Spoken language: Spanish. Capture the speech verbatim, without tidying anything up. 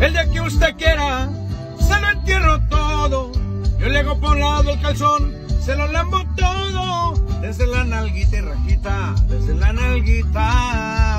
El día que usted quiera, se lo entierro todo. Yo le hago por un lado el calzón, se lo lambo todo. Desde la nalguita y rajita, desde la nalguita.